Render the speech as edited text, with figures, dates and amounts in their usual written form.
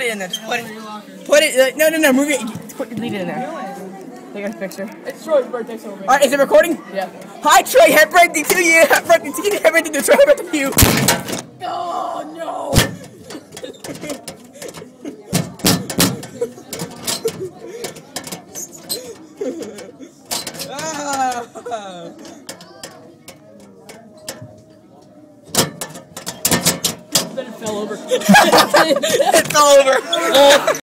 it in there. Just put it. No. Move it. Leave it in there. Take a picture. It's Troy's birthday celebration. All right, is it recording? Yeah. Hi, Troy. Happy birthday to you. Happy birthday to you. Happy birthday to Troy. Happy birthday to you. Oh no. Then it fell over. It fell over.